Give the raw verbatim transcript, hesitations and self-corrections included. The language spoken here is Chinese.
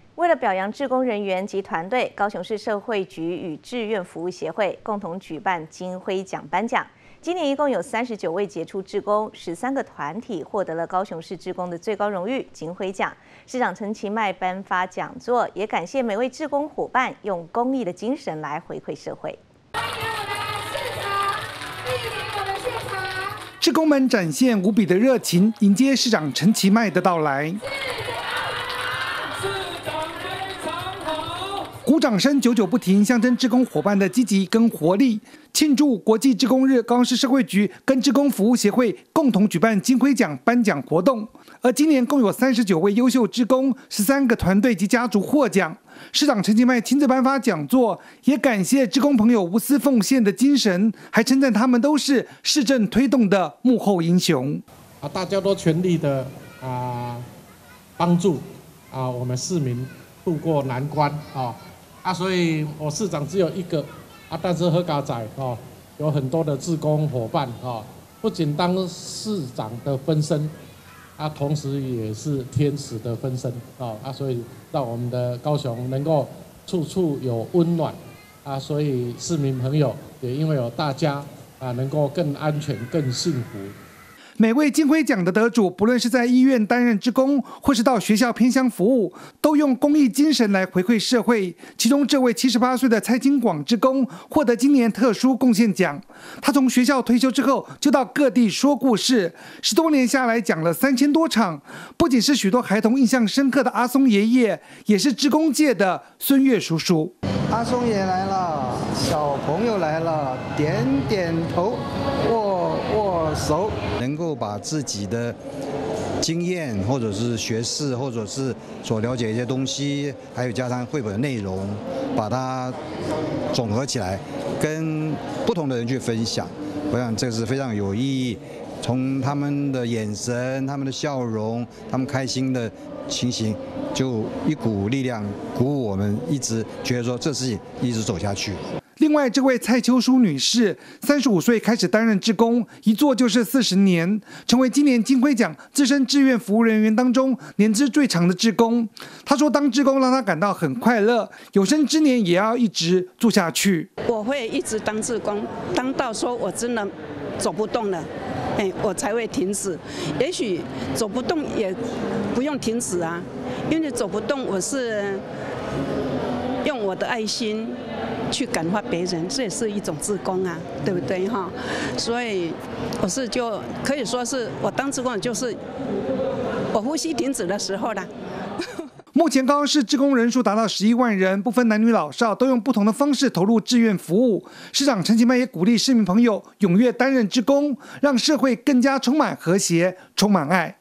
为了表扬志工人员及团队，高雄市社会局与志愿服务协会共同举办金辉奖颁奖。今年一共有三十九位杰出志工，十三个团体获得了高雄市志工的最高荣誉金辉奖。市长陈其迈颁发讲座，也感谢每位志工伙伴用公益的精神来回馈社会。 志工们展现无比的热情，迎接市长陈其迈的到来。鼓掌声久久不停，象征志工伙伴的积极跟活力。庆祝国际志工日，高雄市社会局跟志工服务协会共同举办金辉奖颁奖活动。而今年共有三十九位优秀志工，十三个团队及家族获奖。市长陈其迈亲自颁发讲座，也感谢志工朋友无私奉献的精神，还称赞他们都是市政推动的幕后英雄。 啊，大家都全力的啊帮助啊我们市民渡过难关啊。啊，所以我市长只有一个啊，但是何家仔哦，有很多的志工伙伴哦，不仅当市长的分身，啊，同时也是天使的分身哦啊，所以让我们的高雄能够处处有温暖啊，所以市民朋友也因为有大家啊，能够更安全、更幸福。 每位金辉奖的得主，不论是在医院担任志工，或是到学校偏乡服务，都用公益精神来回馈社会。其中这位七十八岁的蔡金广志工获得今年特殊贡献奖。他从学校退休之后，就到各地说故事，十多年下来讲了三千多场。不仅是许多孩童印象深刻的阿松爷爷，也是志工界的孙越叔叔。 阿松爷来了，小朋友来了，点点头，握握手，能够把自己的经验，或者是学识，或者是所了解一些东西，还有加上绘本的内容，把它总合起来，跟不同的人去分享。我想这是非常有意义。从他们的眼神、他们的笑容、他们开心的情形，就一股力量鼓舞我们，一直觉得说这事情一直走下去。 另外，这位蔡秋淑女士，三十五岁开始担任志工，一做就是四十年，成为今年金辉奖资深志愿服务人员当中年资最长的志工。她说，当志工让她感到很快乐，有生之年也要一直做下去。 我会一直当志工，当到说我真的走不动了，哎，我才会停止。也许走不动也不用停止啊，因为走不动，我是用我的爱心去感化别人，这也是一种志工啊，对不对哈？所以我是就可以说是我当志工，就是我呼吸停止的时候啦。 目前高雄市志工人数达到十一万人，不分男女老少，都用不同的方式投入志愿服务。市长陈其迈也鼓励市民朋友踊跃担任志工，让社会更加充满和谐，充满爱。